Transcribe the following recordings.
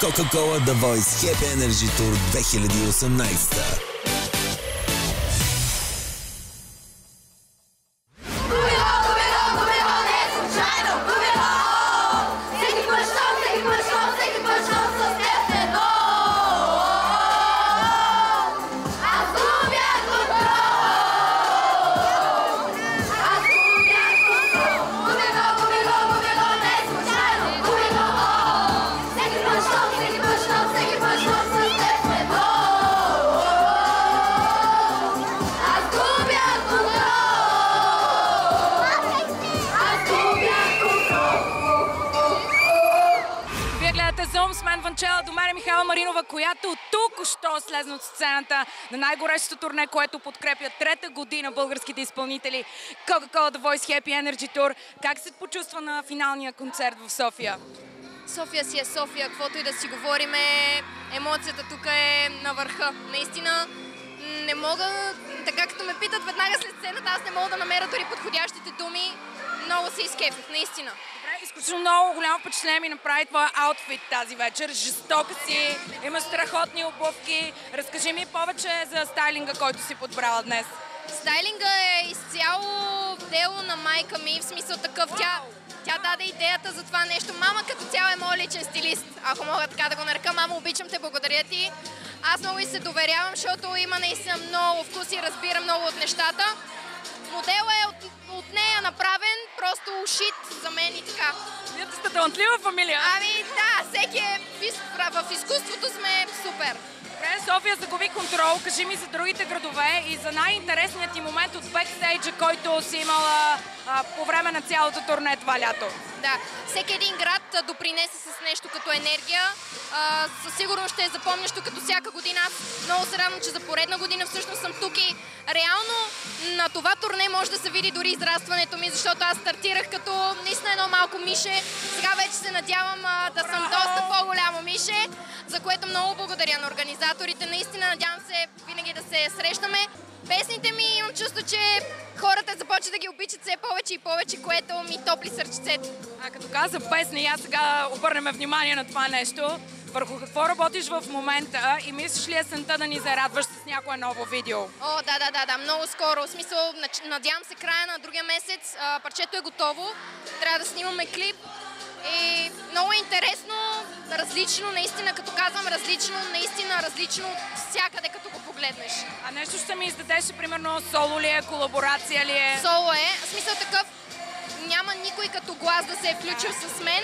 Coca-Cola The Voice Happy Energy Tour 2018. Зум с мен Ванчела, до мен е Михайла Маринова, която току-що слезна от сцената на най-горещото турне, което подкрепя трета година българските изпълнители Coca-Cola The Voice Happy Energy Tour. Как се почувства на финалния концерт в София? София си е София, каквото и да си говорим, емоцията тук е на върха. Наистина не мога, така като ме питат веднага след сцената, аз не мога да намеря дори подходящите думи. Много се изкефих, наистина. Добре, изключително много голямо впечатление ми направи твоя аутфит тази вечер. Жестока си, има страхотни обувки. Разкажи ми повече за стайлинга, който си подбрала днес. Стайлинга е изцяло дело на майка ми, в смисъл такъв. Тя даде идеята за това нещо. Мама като цяло е моят личен стилист, ако мога така да го нарека. Мама, обичам те, благодаря ти. Аз много и се доверявам, защото има наистина много вкус и разбира много от нещата. Моделът е от нея направен, просто ушит за мен и така. Вие сте талантлива фамилия. Ами да, всеки е в изкуството сме супер. Добре, София загуби контрол. Кажи ми за другите градове и за най-интересният ти момент от бекстейджа, който си имала по време на цялото турне това лято. Да, всеки един град допринесе с нещо като енергия. Със сигурност ще е запомнящо като всяка година. Аз много се радвам, че за поредна година всъщност съм тук и реално на това турне може да се види дори израстването ми, защото аз стартирах като наистина едно малко мише. Сега вече се надявам да съм доста по-голямо мише, за което много благодаря на организаторите. Наистина надявам се винаги да се срещаме. Песните ми имам чувство, че хората започват да ги обичат все повече и повече, което ми топли сърчицето. А като каза песни, аз сега обърнем внимание на това нещо. Върху какво работиш в момента и мислиш ли есента да ни зарадваш с някое ново видео? О, да, много скоро. В смисъл, надявам се края на другия месец. Парчето е готово. Трябва да снимаме клип. И много интересно, различно, наистина, като казвам различно, наистина различно всякъде, като го погледнеш. А нещо ще ми издадеш, примерно соло ли е, колаборация ли е? Соло е. В смисъл такъв, няма никой като глас да се е включил с мен,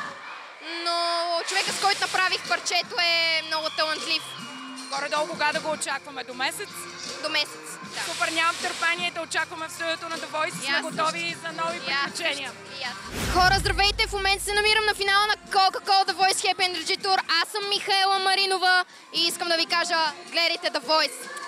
но човека, с който направих парчето, е много талантлив. Горе-долу кога да го очакваме? До месец? До месец, да. Супер, нямам търпение да очакваме в студиото на The Voice. Сме готови за нови приключения. Хора, здравейте! В момента се намирам на финала на Coca-Cola The Voice Happy Energy Tour. Аз съм Михайла Маринова и искам да ви кажа, гледайте The Voice.